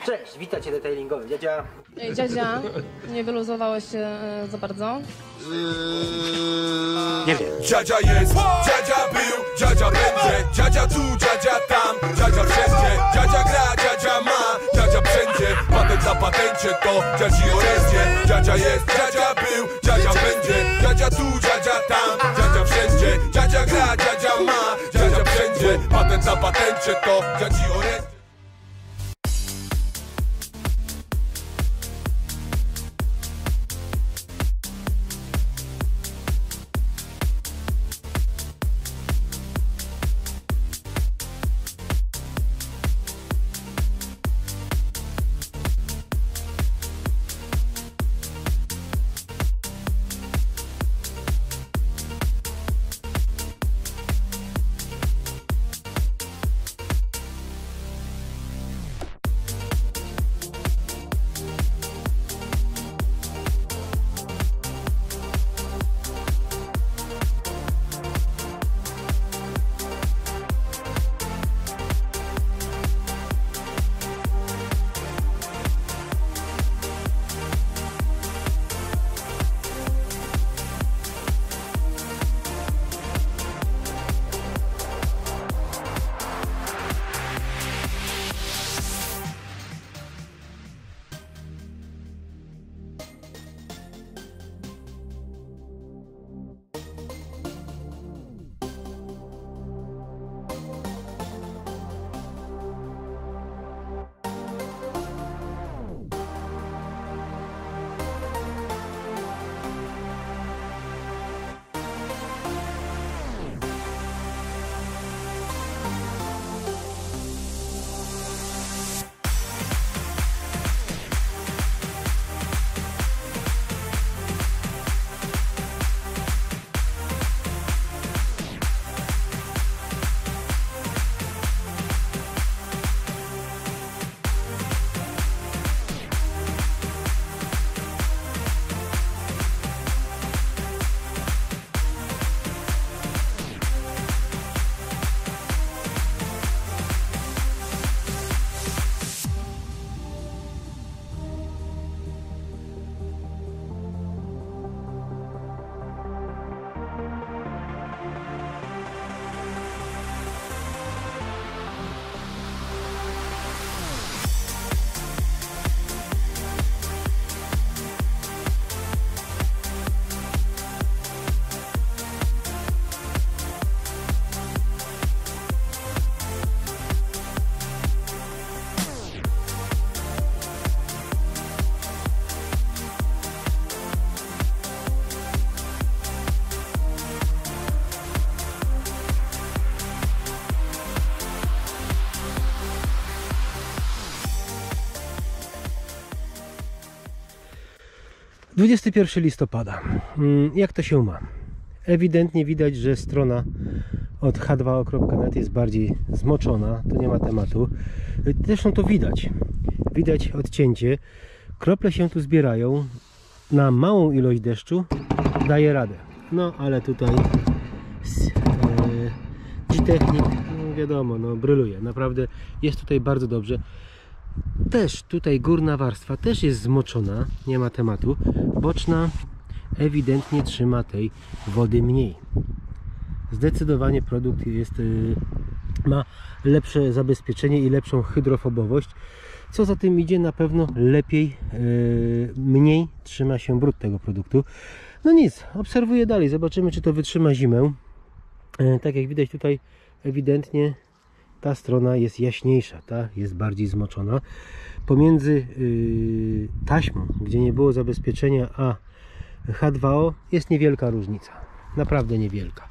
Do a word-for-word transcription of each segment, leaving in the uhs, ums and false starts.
Cześć, witajcie detailingowy, dziadzia. Ej, dziadzia, nie wyluzowałeś się e, za bardzo? Nie wiem. Dziadzia jest, dziadzia był, dziadzia będzie, dziadzia tu, dziadzia tam, dziadzia wszędzie, dziadzia gra, dziadzia ma, dziadzia wszędzie, patent na patencie to dziadzi orędzie. Dziadzia jest, dziadzia był, dziadzia będzie, dziadzia tu, dziadzia tam, dziadzia wszędzie, dziadzia gra, dziadzia ma, dziadzia wszędzie, patent na patencie to dziadzi orędzie. dwudziestego pierwszego listopada. Jak to się ma? Ewidentnie widać, że strona od h dwa o kropka net jest bardziej zmoczona, to nie ma tematu. Zresztą to widać. Widać odcięcie. Krople się tu zbierają. Na małą ilość deszczu daje radę. No ale tutaj G-Technik, no wiadomo, no bryluje. Naprawdę jest tutaj bardzo dobrze. Też tutaj górna warstwa też jest zmoczona, nie ma tematu. Boczna ewidentnie trzyma tej wody mniej. Zdecydowanie produkt jest, yy, ma lepsze zabezpieczenie i lepszą hydrofobowość. Co za tym idzie, na pewno lepiej, yy, mniej trzyma się brud tego produktu. No nic, obserwuję dalej, zobaczymy, czy to wytrzyma zimę. Yy, tak jak widać tutaj ewidentnie ta strona jest jaśniejsza, ta jest bardziej zmoczona. Pomiędzy yy, taśmą, gdzie nie było zabezpieczenia, a H dwa O jest niewielka różnica. Naprawdę niewielka.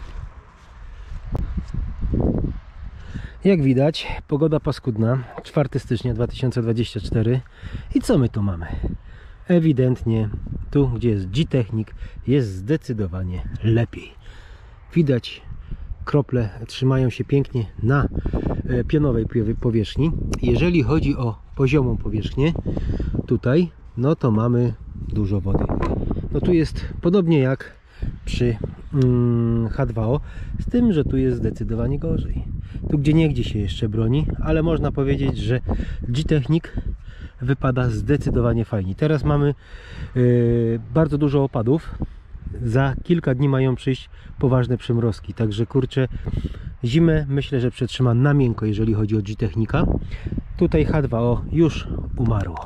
Jak widać, pogoda paskudna. czwartego stycznia dwa tysiące dwudziestego czwartego. I co my tu mamy? Ewidentnie tu, gdzie jest G-Technik, jest zdecydowanie lepiej. Widać, krople trzymają się pięknie na pionowej powierzchni. Jeżeli chodzi o poziomą powierzchnię, tutaj, no to mamy dużo wody. No tu jest podobnie jak przy mm, H dwa O, z tym, że tu jest zdecydowanie gorzej. Tu gdzie niegdzie się jeszcze broni, ale można powiedzieć, że G-Technic wypada zdecydowanie fajnie. Teraz mamy yy, bardzo dużo opadów. Za kilka dni mają przyjść poważne przymrozki, także kurczę, zimę myślę, że przetrzyma na miękko, jeżeli chodzi o G-Technica. Tutaj H dwa O już umarło.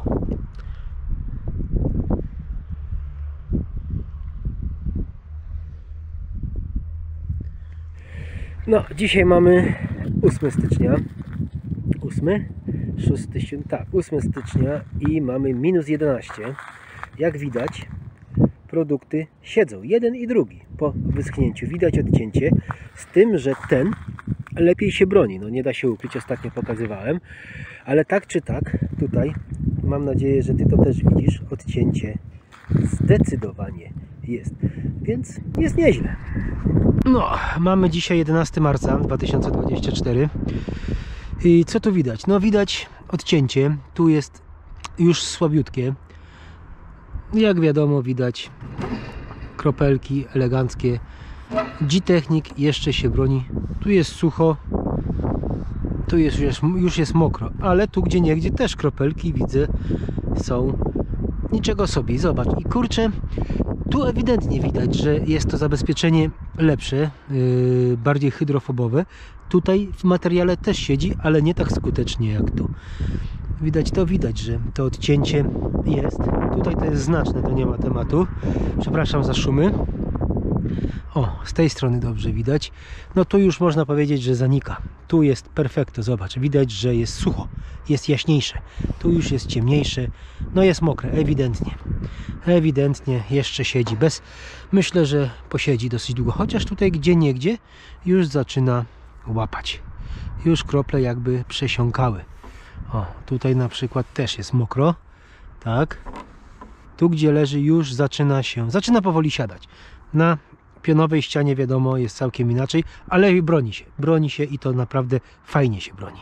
No, dzisiaj mamy ósmego stycznia. ósmego? szóstego stycznia, tak, ósmego stycznia i mamy minus jedenaście. Jak widać, produkty siedzą, jeden i drugi po wyschnięciu. Widać odcięcie, z tym, że ten lepiej się broni. No nie da się ukryć, ostatnio pokazywałem, ale tak czy tak, tutaj mam nadzieję, że Ty to też widzisz, odcięcie zdecydowanie jest, więc jest nieźle. No, mamy dzisiaj jedenastego marca dwa tysiące dwudziestego czwartego i co tu widać? No widać odcięcie, tu jest już słabiutkie. Jak wiadomo, widać kropelki eleganckie. G-Technic jeszcze się broni. Tu jest sucho, tu jest, już, już jest mokro, ale tu gdzie niegdzie też kropelki widzę są. Niczego sobie, zobacz. I kurczę, tu ewidentnie widać, że jest to zabezpieczenie lepsze, yy, bardziej hydrofobowe. Tutaj w materiale też siedzi, ale nie tak skutecznie jak tu. Widać to, widać, że to odcięcie jest. Tutaj to jest znaczne, to nie ma tematu. Przepraszam za szumy. O, z tej strony dobrze widać. No tu już można powiedzieć, że zanika. Tu jest perfekto, zobacz. Widać, że jest sucho, jest jaśniejsze. Tu już jest ciemniejsze. No jest mokre, ewidentnie. Ewidentnie jeszcze siedzi. Bez, myślę, że posiedzi dosyć długo. Chociaż tutaj gdzie niegdzie już zaczyna łapać. Już krople jakby przesiąkały. O, tutaj na przykład też jest mokro. Tak. Tu gdzie leży już zaczyna się, zaczyna powoli siadać. Na pionowej ścianie wiadomo jest całkiem inaczej, ale broni się. Broni się i to naprawdę fajnie się broni.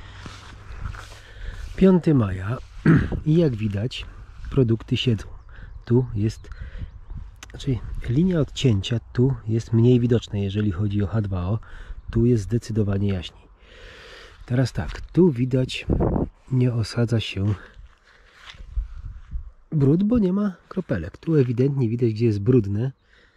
piątego maja i jak widać produkty siedzą. Tu jest, znaczy linia odcięcia tu jest mniej widoczna, jeżeli chodzi o H dwa O. Tu jest zdecydowanie jaśniej. Teraz tak, tu widać, nie osadza się brud, bo nie ma kropelek. Tu ewidentnie widać, gdzie jest brudne,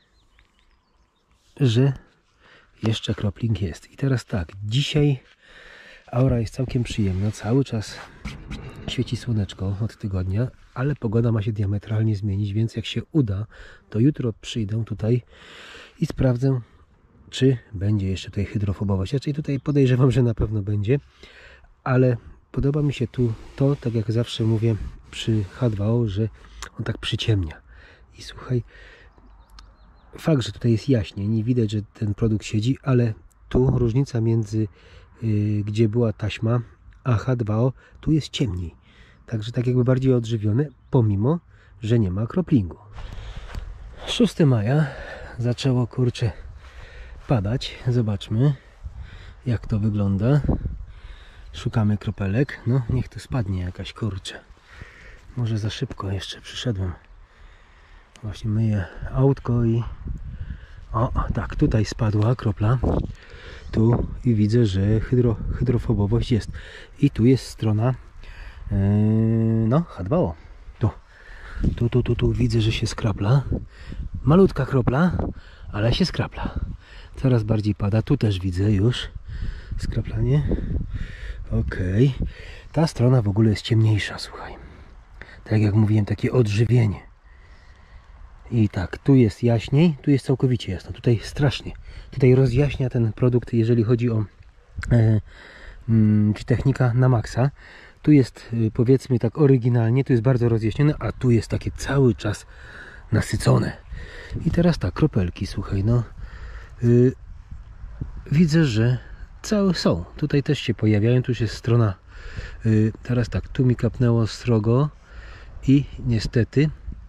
że jeszcze kropling jest. I teraz tak, dzisiaj aura jest całkiem przyjemna, cały czas świeci słoneczko od tygodnia, ale pogoda ma się diametralnie zmienić, więc jak się uda, to jutro przyjdę tutaj i sprawdzę, czy będzie jeszcze tutaj hydrofobowość. Raczej tutaj podejrzewam, że na pewno będzie, ale podoba mi się tu to, tak jak zawsze mówię przy H dwa O, że on tak przyciemnia. I słuchaj, fakt, że tutaj jest jaśnie, nie widać, że ten produkt siedzi, ale tu różnica między yy, gdzie była taśma a H dwa O, tu jest ciemniej. Także tak jakby bardziej odżywione, pomimo, że nie ma kroplingu. szóstego maja zaczęło, kurczę, padać. Zobaczmy, jak to wygląda. Szukamy kropelek. No, niech tu spadnie jakaś, kurczę. Może za szybko jeszcze przyszedłem. Właśnie myję autko i... O, tak, tutaj spadła kropla. Tu i widzę, że hydro, hydrofobowość jest. I tu jest strona yy, no, H dwa O. Tu. Tu, tu, tu, tu widzę, że się skrapla. Malutka kropla, ale się skrapla. Coraz bardziej pada. Tu też widzę już skraplanie. Ok. Ta strona w ogóle jest ciemniejsza, słuchaj. Tak jak mówiłem, takie odżywienie. I tak, tu jest jaśniej, tu jest całkowicie jasno. Tutaj strasznie. Tutaj rozjaśnia ten produkt, jeżeli chodzi o e, mm, G-Technica na maksa. Tu jest, e, powiedzmy tak oryginalnie, tu jest bardzo rozjaśnione, a tu jest takie cały czas nasycone. I teraz tak, kropelki, słuchaj, no yy, widzę, że całe są. Tutaj też się pojawiają, tu już jest strona. Yy, teraz tak, tu mi kapnęło srogo i niestety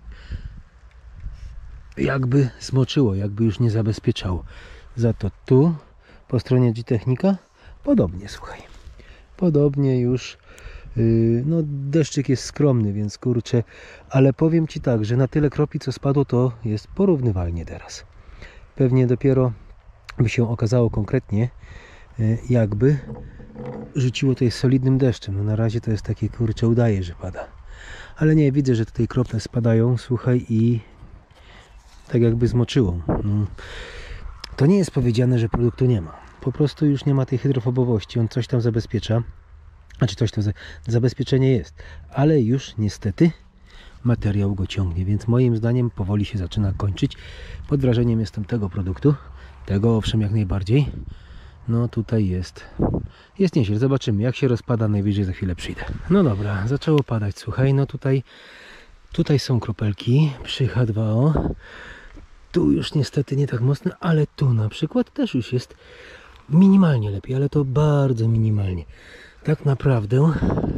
jakby zmoczyło, jakby już nie zabezpieczało. Za to tu po stronie G-Technica podobnie, słuchaj. Podobnie już. Yy, no deszczyk jest skromny, więc kurczę, ale powiem Ci tak, że na tyle kropli co spadło, to jest porównywalnie teraz. Pewnie dopiero by się okazało konkretnie, jakby rzuciło tutaj solidnym deszczem. No na razie to jest takie, kurczę, udaje, że pada. Ale nie, widzę, że tutaj krople spadają, słuchaj, i tak jakby zmoczyło. No. To nie jest powiedziane, że produktu nie ma. Po prostu już nie ma tej hydrofobowości. On coś tam zabezpiecza. Znaczy coś tam za... zabezpieczenie jest. Ale już niestety materiał go ciągnie. Więc moim zdaniem powoli się zaczyna kończyć. Pod wrażeniem jestem tego produktu. Tego owszem jak najbardziej. No tutaj jest. Jest nieźle. Zobaczymy jak się rozpada. Najwyżej za chwilę przyjdę. No dobra. Zaczęło padać. Słuchaj. No tutaj tutaj są kropelki przy H dwa O. Tu już niestety nie tak mocno, ale tu na przykład też już jest minimalnie lepiej, ale to bardzo minimalnie. Tak naprawdę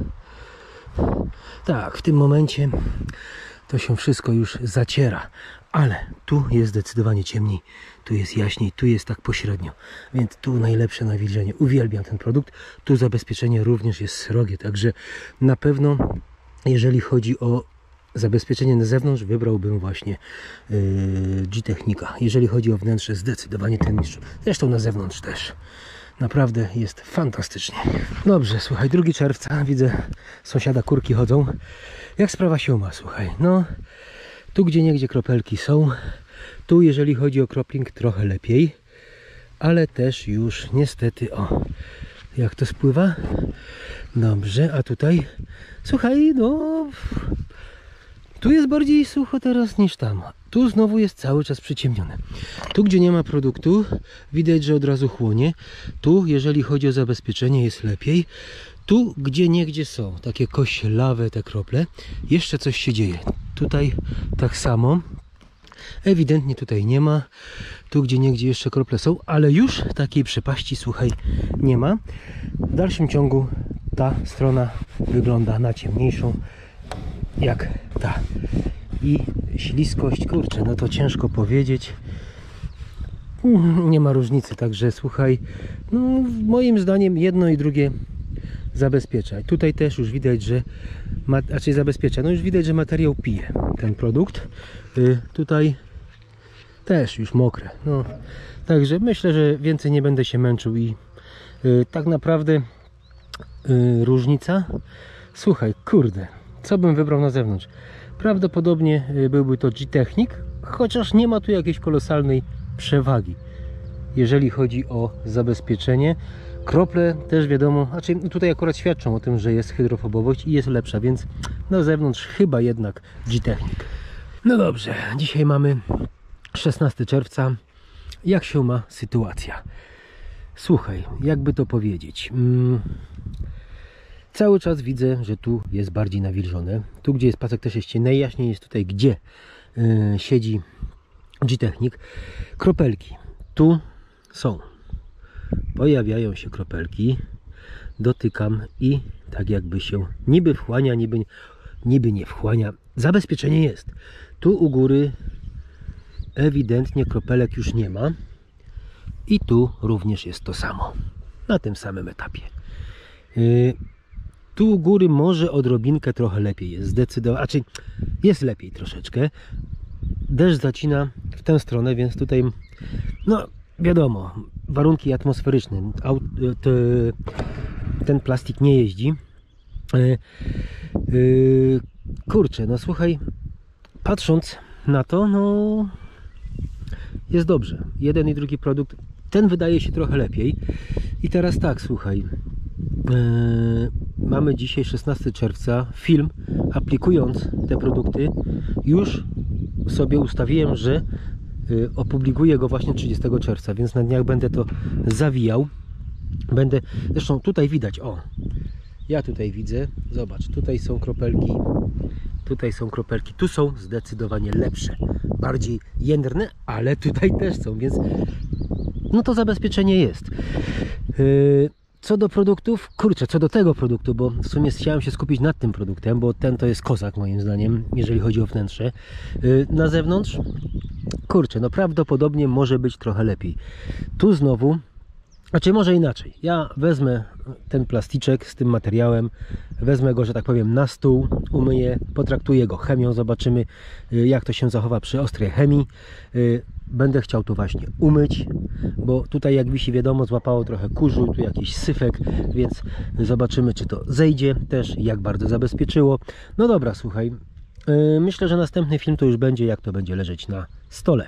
tak, w tym momencie to się wszystko już zaciera, ale tu jest zdecydowanie ciemniej, tu jest jaśniej, tu jest tak pośrednio, więc tu najlepsze nawilżenie. Uwielbiam ten produkt, tu zabezpieczenie również jest srogie, także na pewno jeżeli chodzi o zabezpieczenie na zewnątrz, wybrałbym właśnie yy, G-Technika. Jeżeli chodzi o wnętrze, zdecydowanie ten mistrz. Zresztą na zewnątrz też. Naprawdę jest fantastycznie. Dobrze, słuchaj, drugiego czerwca. Widzę, sąsiada kurki chodzą. Jak sprawa się ma, słuchaj. No, tu gdzie niegdzie kropelki są. Tu, jeżeli chodzi o kropling, trochę lepiej. Ale też już niestety, o, jak to spływa. Dobrze, a tutaj, słuchaj, no... Tu jest bardziej sucho teraz niż tam. Tu znowu jest cały czas przyciemnione. Tu gdzie nie ma produktu widać, że od razu chłonie. Tu jeżeli chodzi o zabezpieczenie jest lepiej. Tu gdzie niegdzie są takie koślawe te krople. Jeszcze coś się dzieje. Tutaj tak samo. Ewidentnie tutaj nie ma. Tu gdzie niegdzie jeszcze krople są. Ale już takiej przepaści, słuchaj, nie ma. W dalszym ciągu ta strona wygląda na ciemniejszą jak ta. I śliskość, kurczę, no to ciężko powiedzieć. Nie ma różnicy, także słuchaj, no moim zdaniem jedno i drugie zabezpiecza. Tutaj też już widać, że ma, raczej zabezpiecza, no już widać, że materiał pije ten produkt. Y, tutaj też już mokre. No, także myślę, że więcej nie będę się męczył i y, tak naprawdę y, różnica. Słuchaj, kurde, co bym wybrał na zewnątrz? Prawdopodobnie byłby to G-Technik, chociaż nie ma tu jakiejś kolosalnej przewagi, jeżeli chodzi o zabezpieczenie. Krople też wiadomo, znaczy tutaj akurat świadczą o tym, że jest hydrofobowość i jest lepsza, więc na zewnątrz chyba jednak G-Technik. No dobrze, dzisiaj mamy szesnastego czerwca. Jak się ma sytuacja? Słuchaj, jakby to powiedzieć... Hmm... Cały czas widzę, że tu jest bardziej nawilżone. Tu, gdzie jest pasek, też jest najjaśniej. Jest tutaj, gdzie yy, siedzi G-Technik. Kropelki. Tu są. Pojawiają się kropelki. Dotykam i tak jakby się niby wchłania, niby, niby nie wchłania. Zabezpieczenie jest. Tu u góry ewidentnie kropelek już nie ma. I tu również jest to samo. Na tym samym etapie. Yy, Tu u góry może odrobinkę trochę lepiej jest, zdecydowanie, znaczy jest lepiej troszeczkę. Deszcz zacina w tę stronę, więc tutaj, no wiadomo, warunki atmosferyczne, ten plastik nie jeździ. Kurczę, no słuchaj, patrząc na to, no jest dobrze. Jeden i drugi produkt, ten wydaje się trochę lepiej. I teraz tak, słuchaj. Yy, mamy dzisiaj szesnastego czerwca. Film, aplikując te produkty, już sobie ustawiłem, że yy, opublikuję go właśnie trzydziestego czerwca, więc na dniach będę to zawijał. Będę, zresztą tutaj widać, o, ja tutaj widzę, zobacz, tutaj są kropelki, tutaj są kropelki, tu są zdecydowanie lepsze, bardziej jędrne, ale tutaj też są, więc no to zabezpieczenie jest. Yy, Co do produktów, kurczę, co do tego produktu, bo w sumie chciałem się skupić nad tym produktem, bo ten to jest kozak moim zdaniem, jeżeli chodzi o wnętrze. Na zewnątrz, kurczę, no prawdopodobnie może być trochę lepiej. Tu znowu, znaczy może inaczej, ja wezmę ten plasticzek z tym materiałem, wezmę go, że tak powiem, na stół, umyję, potraktuję go chemią, zobaczymy jak to się zachowa przy ostrej chemii. Będę chciał to właśnie umyć, bo tutaj jak wisi wiadomo złapało trochę kurzu, tu jakiś syfek, więc zobaczymy czy to zejdzie też, jak bardzo zabezpieczyło. No dobra, słuchaj, yy, myślę, że następny film to już będzie jak to będzie leżeć na stole.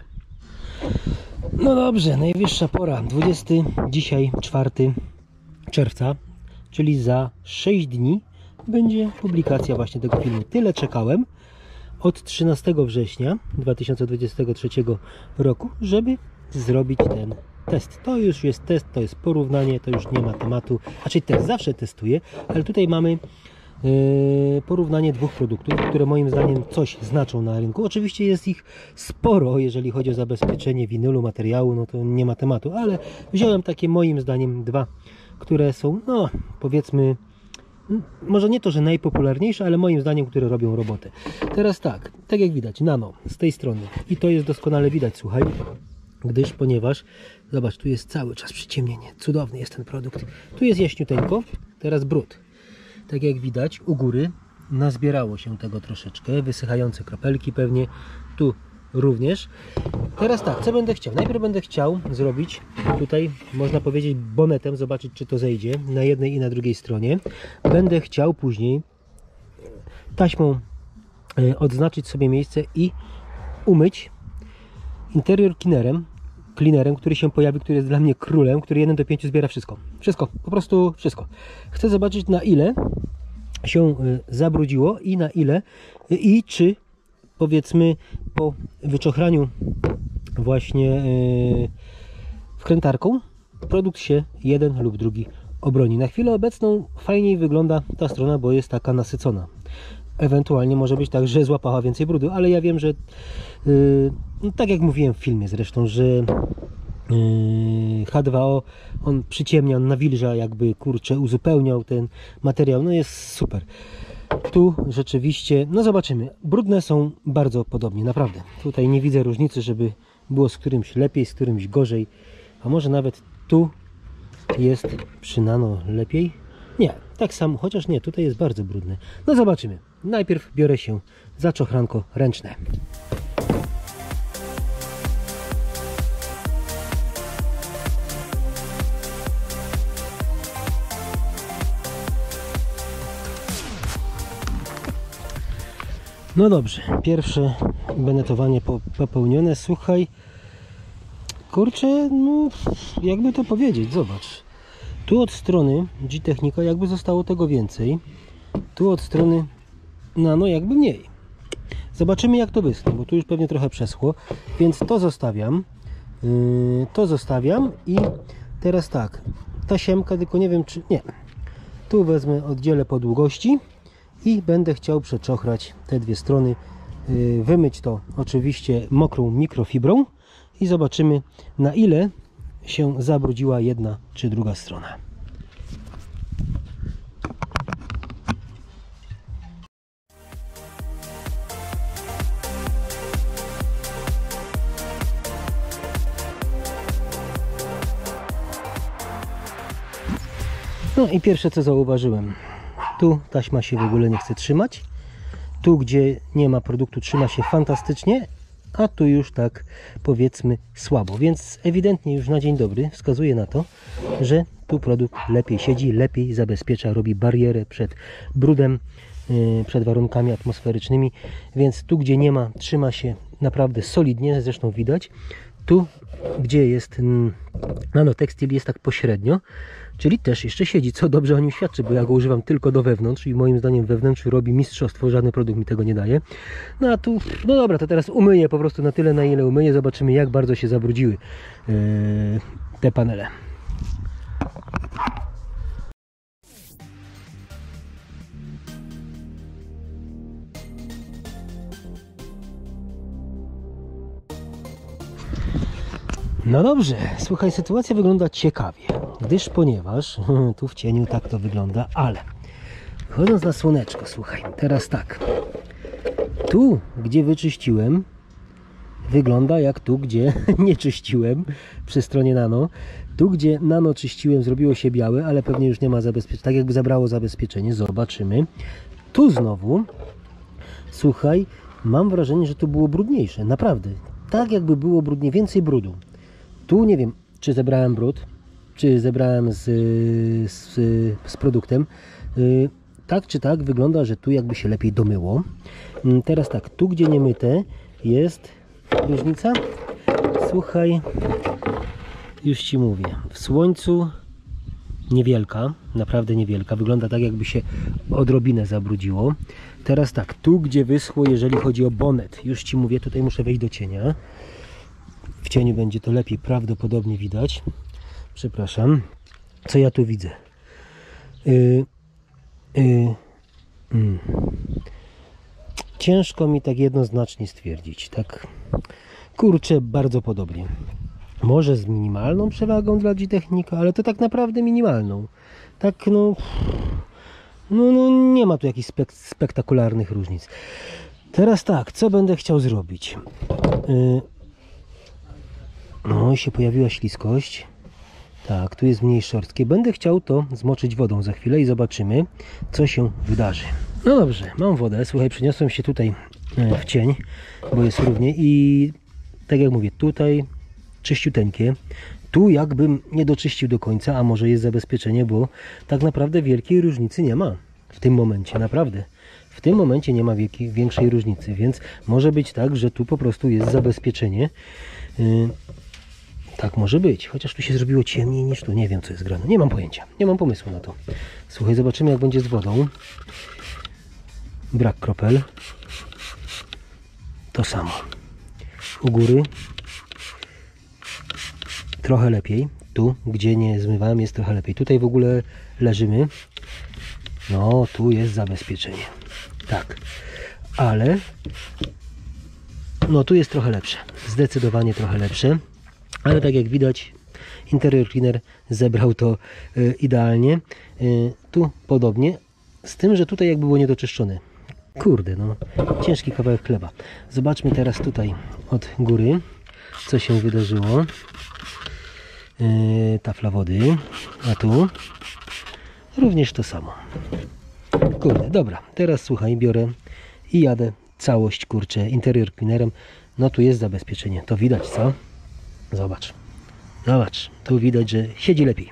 No dobrze, najwyższa pora, dwudziestego dzisiaj czwartego czerwca, czyli za sześć dni będzie publikacja właśnie tego filmu. Tyle czekałem od trzynastego września dwa tysiące dwudziestego trzeciego roku, żeby zrobić ten test. To już jest test, to jest porównanie, to już nie ma tematu. Znaczy test zawsze testuję, ale tutaj mamy yy, porównanie dwóch produktów, które moim zdaniem coś znaczą na rynku. Oczywiście jest ich sporo, jeżeli chodzi o zabezpieczenie winylu, materiału, no to nie ma tematu, ale wziąłem takie moim zdaniem dwa, które są, no powiedzmy, może nie to, że najpopularniejsze, ale moim zdaniem, które robią robotę. Teraz tak, tak jak widać, nano z tej strony i to jest doskonale widać, słuchaj, gdyż, ponieważ, zobacz, tu jest cały czas przyciemnienie, cudowny jest ten produkt, tu jest jaśniuteńko, teraz brud, tak jak widać u góry nazbierało się tego troszeczkę, wysychające kropelki pewnie, tu również. Teraz tak, co będę chciał? Najpierw będę chciał zrobić tutaj, można powiedzieć, bonetem, zobaczyć czy to zejdzie na jednej i na drugiej stronie. Będę chciał później taśmą odznaczyć sobie miejsce i umyć interior cleanerem, cleanerem, który się pojawi, który jest dla mnie królem, który jeden do pięciu zbiera wszystko. Wszystko, po prostu wszystko. Chcę zobaczyć na ile się zabrudziło i na ile i czy powiedzmy po wyczochraniu właśnie yy, wkrętarką produkt się jeden lub drugi obroni. Na chwilę obecną fajniej wygląda ta strona, bo jest taka nasycona. Ewentualnie może być tak, że złapała więcej brudu, ale ja wiem, że yy, no tak jak mówiłem w filmie zresztą, że yy, H dwa O on przyciemnia, on nawilża, jakby kurczę uzupełniał ten materiał, no jest super. Tu rzeczywiście, no zobaczymy, brudne są bardzo podobnie, naprawdę. Tutaj nie widzę różnicy, żeby było z którymś lepiej, z którymś gorzej, a może nawet tu jest przy nano lepiej. Nie, tak samo, chociaż nie, tutaj jest bardzo brudne. No zobaczymy. Najpierw biorę się za czochranko ręczne. No dobrze, pierwsze benetowanie popełnione. Słuchaj, kurczę, no jakby to powiedzieć, zobacz. Tu od strony G-Technika jakby zostało tego więcej. Tu od strony nano jakby mniej. Zobaczymy jak to wyschnie, bo tu już pewnie trochę przeschło. Więc to zostawiam. Yy, to zostawiam i teraz tak. Tasiemka, tylko nie wiem czy... Nie. Tu wezmę, oddzielę po długości i będę chciał przeczochrać te dwie strony. Yy, wymyć to oczywiście mokrą mikrofibrą i zobaczymy na ile się zabrudziła jedna czy druga strona. No i pierwsze co zauważyłem, tu taśma się w ogóle nie chce trzymać, tu gdzie nie ma produktu trzyma się fantastycznie, a tu już tak powiedzmy słabo, więc ewidentnie już na dzień dobry wskazuje na to, że tu produkt lepiej siedzi, lepiej zabezpiecza, robi barierę przed brudem, przed warunkami atmosferycznymi, więc tu gdzie nie ma trzyma się naprawdę solidnie, zresztą widać. Tu gdzie jest nanotekstyl jest tak pośrednio, czyli też jeszcze siedzi, co dobrze o nim świadczy, bo ja go używam tylko do wewnątrz i moim zdaniem wewnątrz robi mistrzostwo, żadny produkt mi tego nie daje. No a tu, no dobra, to teraz umyję po prostu na tyle, na ile umyję, zobaczymy jak bardzo się zabrudziły yy, te panele. No dobrze, słuchaj, sytuacja wygląda ciekawie, gdyż ponieważ tu w cieniu tak to wygląda, ale chodząc na słoneczko, słuchaj, teraz tak, tu gdzie wyczyściłem wygląda jak tu gdzie nie czyściłem przy stronie nano, tu gdzie nano czyściłem zrobiło się białe, ale pewnie już nie ma zabezpieczenia, tak jakby zabrało zabezpieczenie, zobaczymy. Tu znowu, słuchaj, mam wrażenie, że to było brudniejsze, naprawdę, tak jakby było brudnie, więcej brudu. Tu nie wiem, czy zebrałem brud, czy zebrałem z, z, z produktem. Tak czy tak wygląda, że tu jakby się lepiej domyło. Teraz tak, tu gdzie nie myte jest różnica. Słuchaj, już Ci mówię, w słońcu niewielka, naprawdę niewielka. Wygląda tak, jakby się odrobinę zabrudziło. Teraz tak, tu gdzie wyschło, jeżeli chodzi o bonet, już Ci mówię, tutaj muszę wejść do cienia. W cieniu będzie to lepiej prawdopodobnie widać. Przepraszam. Co ja tu widzę? Yy, yy, yy. Ciężko mi tak jednoznacznie stwierdzić. Tak, kurczę, bardzo podobnie. Może z minimalną przewagą dla G-Technika, ale to tak naprawdę minimalną. Tak, no, no, no nie ma tu jakichś spek spektakularnych różnic. Teraz tak, co będę chciał zrobić? Yy, no i się pojawiła śliskość. Tak, tu jest mniej szorstkie. Będę chciał to zmoczyć wodą za chwilę i zobaczymy, co się wydarzy. No dobrze, mam wodę. Słuchaj, przeniosłem się tutaj w cień, bo jest równie i tak jak mówię, tutaj czyściuteńkie. Tu jakbym nie doczyścił do końca, a może jest zabezpieczenie, bo tak naprawdę wielkiej różnicy nie ma w tym momencie, naprawdę. W tym momencie nie ma wielkiej, większej różnicy, więc może być tak, że tu po prostu jest zabezpieczenie. Yy, tak może być, chociaż tu się zrobiło ciemniej niż tu. Nie wiem, co jest grane. Nie mam pojęcia, nie mam pomysłu na to. Słuchaj, zobaczymy, jak będzie z wodą. Brak kropel. To samo. U góry trochę lepiej. Tu, gdzie nie zmywałem, jest trochę lepiej. Tutaj w ogóle leżymy. No, tu jest zabezpieczenie. Tak. Ale no, tu jest trochę lepsze. Zdecydowanie trochę lepsze. Ale tak jak widać, Interior Cleaner zebrał to y, idealnie. Y, tu podobnie. Z tym, że tutaj jakby było niedoczyszczone. Kurde, no. Ciężki kawałek chleba. Zobaczmy teraz tutaj od góry, co się wydarzyło. Yy, tafla wody, a tu również to samo. Kurde, dobra, teraz słuchaj, biorę i jadę całość, kurczę, Interior Cleanerem. No tu jest zabezpieczenie, to widać, co? Zobacz, zobacz, tu widać, że siedzi lepiej.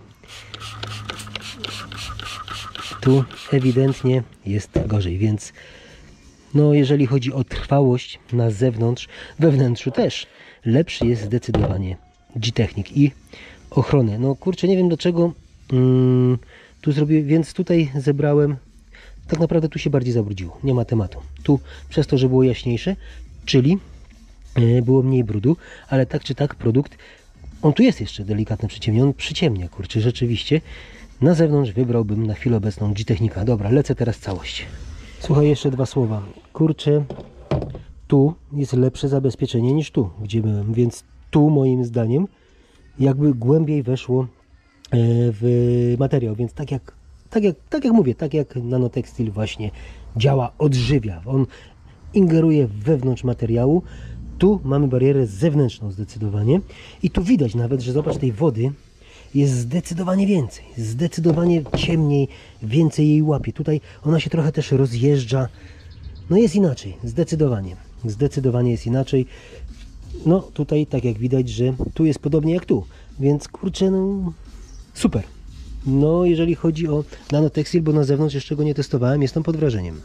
Tu ewidentnie jest gorzej, więc no jeżeli chodzi o trwałość na zewnątrz, we wnętrzu też lepszy jest zdecydowanie G-Technik i ochronę. No kurczę, nie wiem dlaczego mm, tu zrobię, więc tutaj zebrałem, tak naprawdę tu się bardziej zabrudziło, nie ma tematu. Tu przez to, że było jaśniejsze, czyli yy, było mniej brudu, ale tak czy tak produkt, on tu jest jeszcze delikatny przyciemnie, on przyciemnia, kurczę, rzeczywiście. Na zewnątrz wybrałbym na chwilę obecną G-Technika. Dobra, lecę teraz całość. Słuchaj, jeszcze dwa słowa. Kurczę, tu jest lepsze zabezpieczenie niż tu, gdzie byłem, więc tu moim zdaniem jakby głębiej weszło w materiał, więc tak jak, tak jak, tak jak mówię, tak jak Nanotextil właśnie działa, odżywia, on ingeruje wewnątrz materiału. Tu mamy barierę zewnętrzną zdecydowanie i tu widać nawet, że zobacz, tej wody jest zdecydowanie więcej, zdecydowanie ciemniej, więcej jej łapie. Tutaj ona się trochę też rozjeżdża. No jest inaczej, zdecydowanie. Zdecydowanie jest inaczej. No tutaj tak jak widać, że tu jest podobnie jak tu. Więc kurczę, no super. No jeżeli chodzi o Nanotextil, bo na zewnątrz jeszcze go nie testowałem, jestem pod wrażeniem.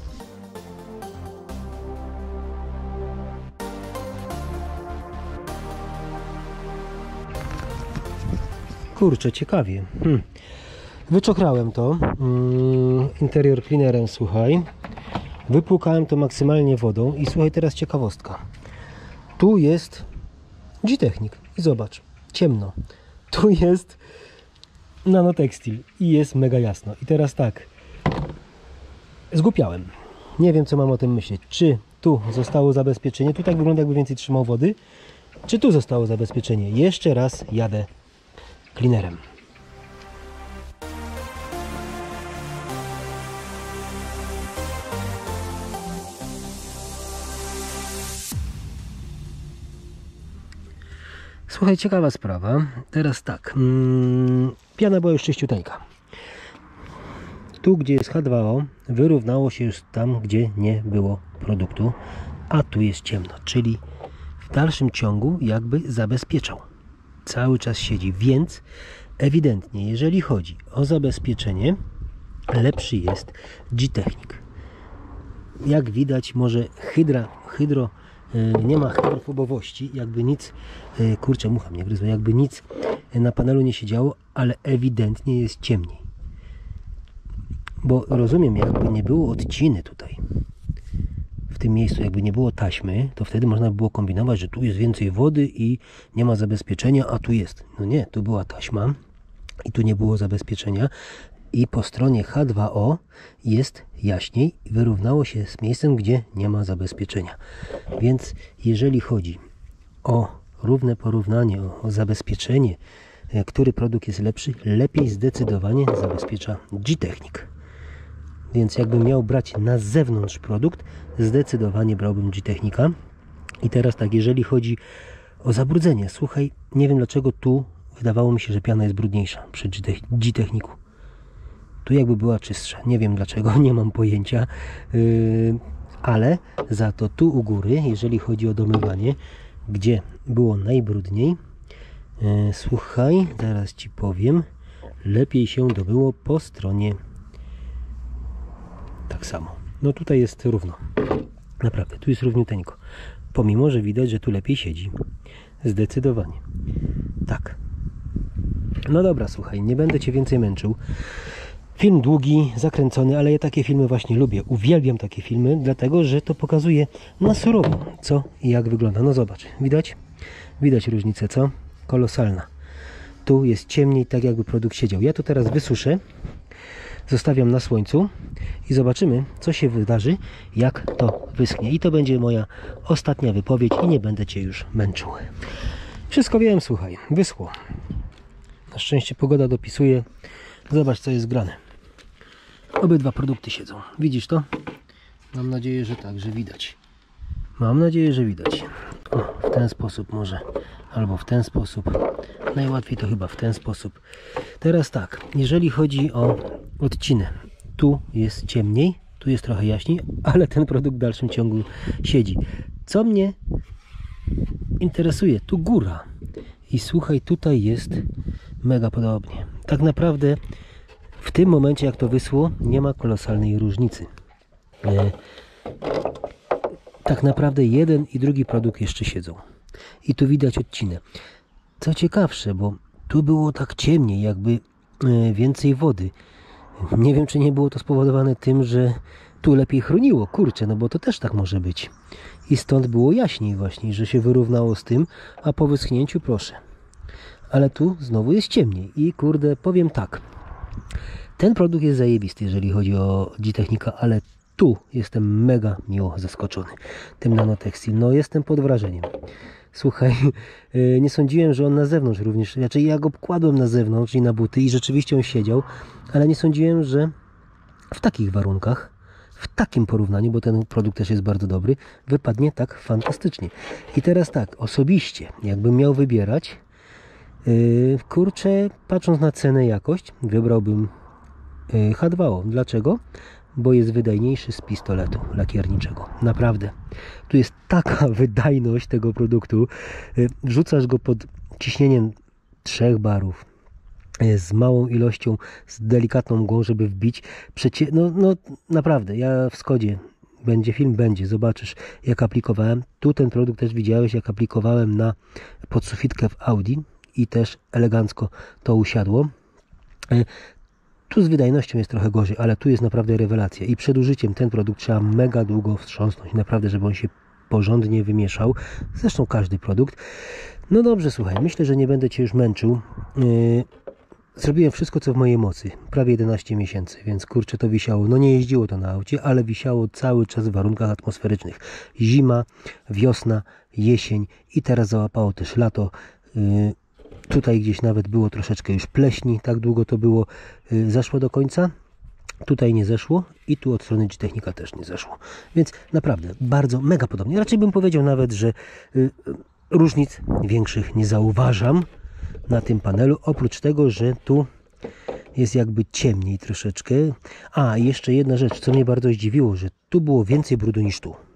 Kurczę, ciekawie. Hmm. Wyczochrałem to mm, Interior Cleanerem, słuchaj. Wypłukałem to maksymalnie wodą i słuchaj, teraz ciekawostka. Tu jest G-Technik i zobacz, ciemno. Tu jest Nanotextil i jest mega jasno. I teraz tak, zgłupiałem. Nie wiem, co mam o tym myśleć. Czy tu zostało zabezpieczenie? Tu tak wygląda, jakby więcej trzymał wody. Czy tu zostało zabezpieczenie? Jeszcze raz jadę cleanerem. Słuchaj, ciekawa sprawa. Teraz tak. Hmm, piana była już czyściuteńka. Tu, gdzie jest H dwa O, wyrównało się już tam, gdzie nie było produktu, a tu jest ciemno, czyli w dalszym ciągu jakby zabezpieczał. cały czas siedzi, więc ewidentnie, jeżeli chodzi o zabezpieczenie, lepszy jest G-Technik. Jak widać, może hydra, hydro, yy, nie ma hydrofobowości, jakby nic, yy, kurczę, mucha mnie gryzła, jakby nic na panelu nie siedziało, ale ewidentnie jest ciemniej. Bo rozumiem, jakby nie było odciny tutaj, w tym miejscu, jakby nie było taśmy, to wtedy można by było kombinować, że tu jest więcej wody i nie ma zabezpieczenia, a tu jest. No nie, tu była taśma i tu nie było zabezpieczenia i po stronie H dwa O jest jaśniej i wyrównało się z miejscem, gdzie nie ma zabezpieczenia. Więc jeżeli chodzi o równe porównanie, o, o zabezpieczenie, który produkt jest lepszy, lepiej zdecydowanie zabezpiecza G-Technik. Więc jakbym miał brać na zewnątrz produkt, zdecydowanie brałbym G-Technika. I teraz tak, jeżeli chodzi o zabrudzenie, słuchaj, nie wiem dlaczego tu wydawało mi się, że piana jest brudniejsza przy G-Techniku. Tu jakby była czystsza, nie wiem dlaczego, nie mam pojęcia, yy, ale za to tu u góry, jeżeli chodzi o domywanie, gdzie było najbrudniej, yy, słuchaj, zaraz Ci powiem, lepiej się dobyło po stronie tak samo. No tutaj jest równo. Naprawdę, tu jest równiuteńko. Pomimo, że widać, że tu lepiej siedzi. Zdecydowanie. Tak. No dobra, słuchaj, nie będę Cię więcej męczył. Film długi, zakręcony, ale ja takie filmy właśnie lubię. Uwielbiam takie filmy, dlatego, że to pokazuje na surowo, co i jak wygląda. No zobacz, widać? Widać różnicę, co? Kolosalna. Tu jest ciemniej, tak jakby produkt siedział. Ja to teraz wysuszę. Zostawiam na słońcu i zobaczymy, co się wydarzy, jak to wyschnie. I to będzie moja ostatnia wypowiedź i nie będę Cię już męczył. Wszystko wiem, słuchaj, wyschło. Na szczęście pogoda dopisuje. Zobacz, co jest grane. Obydwa produkty siedzą. Widzisz to? Mam nadzieję, że tak, że widać. Mam nadzieję, że widać. O, w ten sposób może. Albo w ten sposób. Najłatwiej to chyba w ten sposób. Teraz tak, jeżeli chodzi o odcinę, tu jest ciemniej, tu jest trochę jaśniej, ale ten produkt w dalszym ciągu siedzi. Co mnie interesuje, tu góra. I słuchaj, tutaj jest mega podobnie. Tak naprawdę w tym momencie, jak to wyschło, nie ma kolosalnej różnicy. E, tak naprawdę jeden i drugi produkt jeszcze siedzą. I tu widać odcinę. Co ciekawsze, bo tu było tak ciemniej, jakby więcej wody. Nie wiem, czy nie było to spowodowane tym, że tu lepiej chroniło. Kurczę, no bo to też tak może być. I stąd było jaśniej właśnie, że się wyrównało z tym, a po wyschnięciu proszę. Ale tu znowu jest ciemniej. I kurde, powiem tak. Ten produkt jest zajebisty, jeżeli chodzi o G-Technika, ale tu jestem mega miło zaskoczony tym Nanotextil. No jestem pod wrażeniem. Słuchaj, nie sądziłem, że on na zewnątrz również, znaczy ja go kładłem na zewnątrz i na buty i rzeczywiście on siedział, ale nie sądziłem, że w takich warunkach, w takim porównaniu, bo ten produkt też jest bardzo dobry, wypadnie tak fantastycznie. I teraz tak, osobiście, jakbym miał wybierać, yy, kurczę, patrząc na cenę i jakość, wybrałbym yy, H dwa O. Dlaczego? Bo jest wydajniejszy z pistoletu lakierniczego. Naprawdę. Tu jest taka wydajność tego produktu. Wrzucasz go pod ciśnieniem trzech barów z małą ilością, z delikatną mgłą, żeby wbić. Przecie... No, no naprawdę, ja w Skodzie będzie film, będzie, zobaczysz jak aplikowałem. Tu ten produkt też widziałeś, jak aplikowałem na podsufitkę w Audi i też elegancko to usiadło. Tu z wydajnością jest trochę gorzej, ale tu jest naprawdę rewelacja i przed użyciem ten produkt trzeba mega długo wstrząsnąć, naprawdę, żeby on się porządnie wymieszał. Zresztą każdy produkt. No dobrze, słuchaj, myślę, że nie będę Cię już męczył. Yy, zrobiłem wszystko, co w mojej mocy. Prawie jedenaście miesięcy, więc kurczę, to wisiało. No nie jeździło to na aucie, ale wisiało cały czas w warunkach atmosferycznych. Zima, wiosna, jesień i teraz załapało też lato. Yy, Tutaj gdzieś nawet było troszeczkę już pleśni, tak długo to było, yy, zeszło do końca. Tutaj nie zeszło i tu od strony G-Technika też nie zeszło. Więc naprawdę bardzo mega podobnie. Raczej bym powiedział nawet, że yy, różnic większych nie zauważam na tym panelu. Oprócz tego, że tu jest jakby ciemniej troszeczkę. A, i jeszcze jedna rzecz, co mnie bardzo zdziwiło, że tu było więcej brudu niż tu.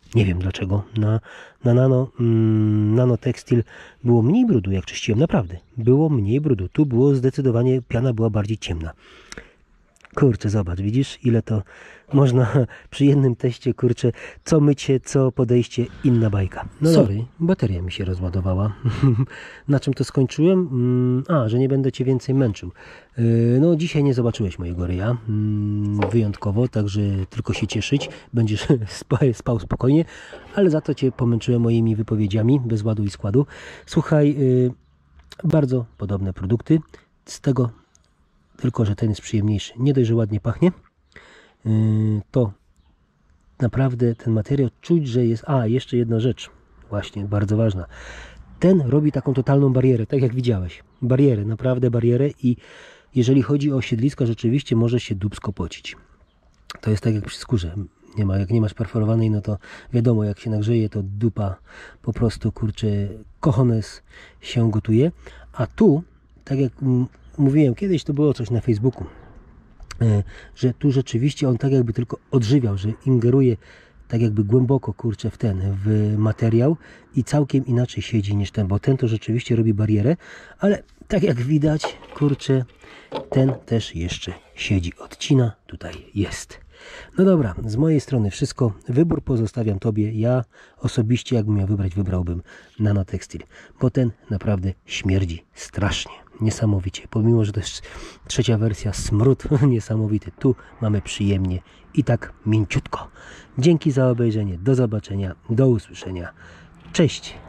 Nie wiem dlaczego. Na, na nano, mm, nanotekstil było mniej brudu, jak czyściłem. Naprawdę. Było mniej brudu. Tu było zdecydowanie, piana była bardziej ciemna. Kurczę, zobacz, widzisz, ile to można przy jednym teście, kurczę, co mycie, co podejście, inna bajka. No sorry, bateria mi się rozładowała. Na czym to skończyłem? A, że nie będę Cię więcej męczył. No dzisiaj nie zobaczyłeś mojego ryja, wyjątkowo, także tylko się cieszyć, będziesz spał spokojnie, ale za to Cię pomęczyłem moimi wypowiedziami, bez ładu i składu. Słuchaj, bardzo podobne produkty, z tego tylko że ten jest przyjemniejszy. Nie dość, że ładnie pachnie, to naprawdę ten materiał czuć, że jest... A, jeszcze jedna rzecz, właśnie bardzo ważna. Ten robi taką totalną barierę, tak jak widziałeś. Barierę, naprawdę barierę i jeżeli chodzi o siedlisko, rzeczywiście może się dupsko pocić. To jest tak jak przy skórze. Nie ma, jak nie masz perforowanej, no to wiadomo, jak się nagrzeje, to dupa po prostu, kurczę, cojones się gotuje. A tu, tak jak mówiłem kiedyś, to było coś na Facebooku, że tu rzeczywiście on tak jakby tylko odżywiał, że ingeruje tak jakby głęboko, kurczę, w ten, w materiał i całkiem inaczej siedzi niż ten, bo ten to rzeczywiście robi barierę, ale tak jak widać, kurczę, ten też jeszcze siedzi, odcina, tutaj jest. No dobra, z mojej strony wszystko. Wybór pozostawiam Tobie. Ja osobiście, jakbym miał wybrać, wybrałbym nanotekstil, bo ten naprawdę śmierdzi strasznie, niesamowicie. Pomimo, że to jest trzecia wersja, smród niesamowity. Tu mamy przyjemnie i tak mięciutko. Dzięki za obejrzenie. Do zobaczenia, do usłyszenia. Cześć!